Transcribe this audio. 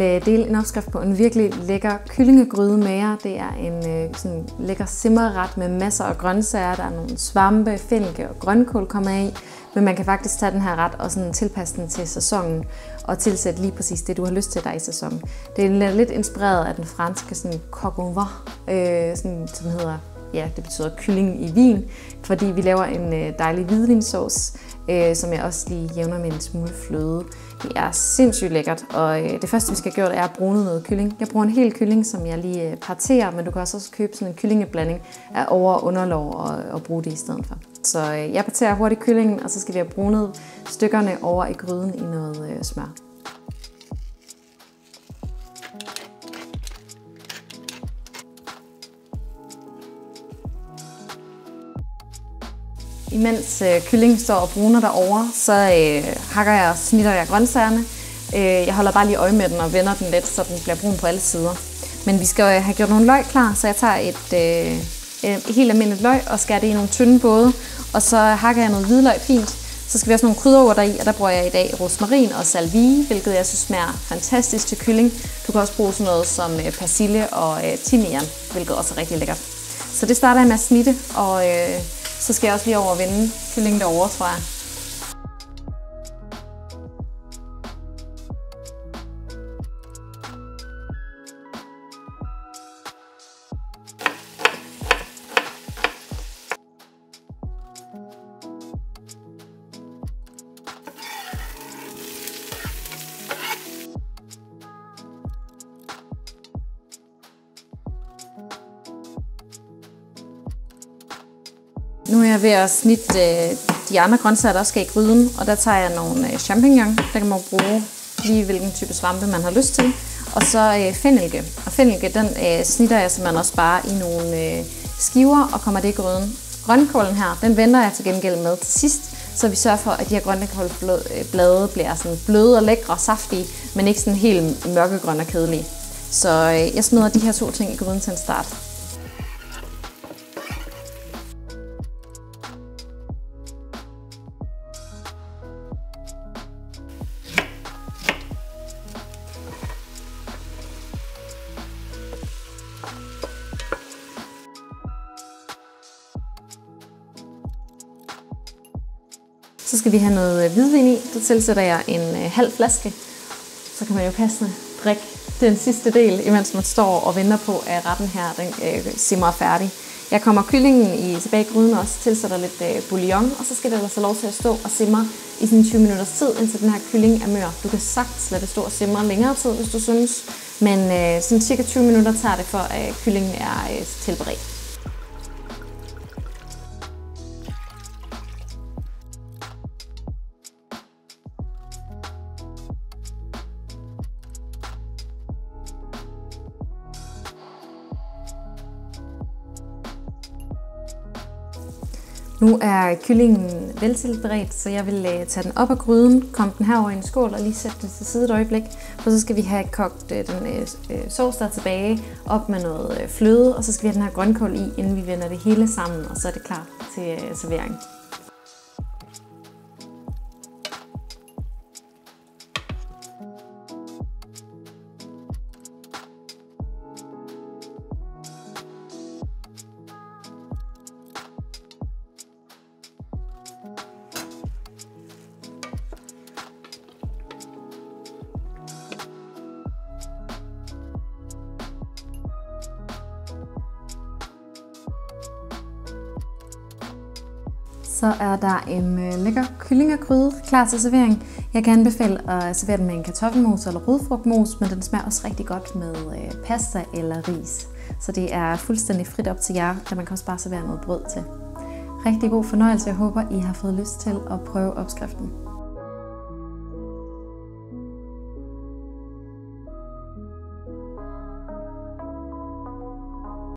dele en opskrift på en virkelig lækker kyllingegryde med jer. Det er en sådan lækker simmerret med masser af grøntsager. Der er nogle svampe, fennike og grønkål kommer i. Men man kan faktisk tage den her ret og sådan tilpasse den til sæsonen og tilsætte lige præcis det, du har lyst til dig i sæsonen. Det er lidt inspireret af den franske sådan coq au vin, som hedder, ja, det betyder kylling i vin, fordi vi laver en dejlig hvidvinsauce, som jeg også lige jævner med en smule fløde. Det er sindssygt lækkert, og det første vi skal have gjort er at brune noget kylling. Jeg bruger en hel kylling, som jeg lige parterer, men du kan også købe sådan en kyllingeblanding af over- og underlov og bruge det i stedet for. Så jeg parterer hurtigt kyllingen, og så skal vi have brunet stykkerne over i gryden i noget smør. Imens kyllingen står og bruner derovre, så hakker jeg og snitter jeg grøntsagerne. Jeg holder bare lige øje med den og vender den lidt, så den bliver brun på alle sider. Men vi skal have gjort nogle løg klar, så jeg tager et helt almindeligt løg og skærer det i nogle tynde både. Og så hakker jeg noget hvidløg fint. Så skal vi også nogle krydderurter i, og der bruger jeg i dag rosmarin og salvie, hvilket jeg synes smager fantastisk til kylling. Du kan også bruge sådan noget som persille og timian, hvilket også er rigtig lækkert. Så det starter jeg med at snitte, og så skal jeg også lige over og vende kyllingen derovre, tror jeg. Nu er jeg ved at snitte de andre grøntsager, der også skal i gryden, og der tager jeg nogle champignon. Der kan man bruge lige hvilken type svampe man har lyst til. Og så fennike. Og fennike, den snitter jeg simpelthen også bare i nogle skiver og kommer det i gryden. Grønkålen her, den venter jeg til gengæld med til sidst, så vi sørger for, at de her grønkålblade bliver sådan bløde og lækre og saftige, men ikke sådan helt mørkegrønne og kedelige. Så jeg smider de her to ting i gryden til en start. Så skal vi have noget hvidvin i. Der tilsætter jeg en halv flaske. Så kan man jo passende drikke den sidste del, imens man står og venter på, at retten her den simmer færdig. Jeg kommer kyllingen tilbage i gryden og også tilsætter lidt bouillon, og så skal det altså lov til at stå og simre i sådan 20 minutters tid, indtil den her kylling er mør. Du kan sagtens lade det stå og simre længere tid, hvis du synes, men sådan cirka 20 minutter tager det for, at kyllingen er tilberedt. Nu er kyllingen veltilberedt, så jeg vil tage den op af gryden, komme den herover i en skål og lige sætte den til side et øjeblik. Og så skal vi have kogt den sovs der tilbage op med noget fløde, og så skal vi have den her grønkål i, inden vi vender det hele sammen, og så er det klar til servering. Så er der en lækker kyllingegryde klar til servering. Jeg kan anbefale at servere den med en kartoffelmos eller rødfrugtmos, men den smager også rigtig godt med pasta eller ris. Så det er fuldstændig frit op til jer, da man kan også bare servere noget brød til. Rigtig god fornøjelse. Jeg håber, I har fået lyst til at prøve opskriften.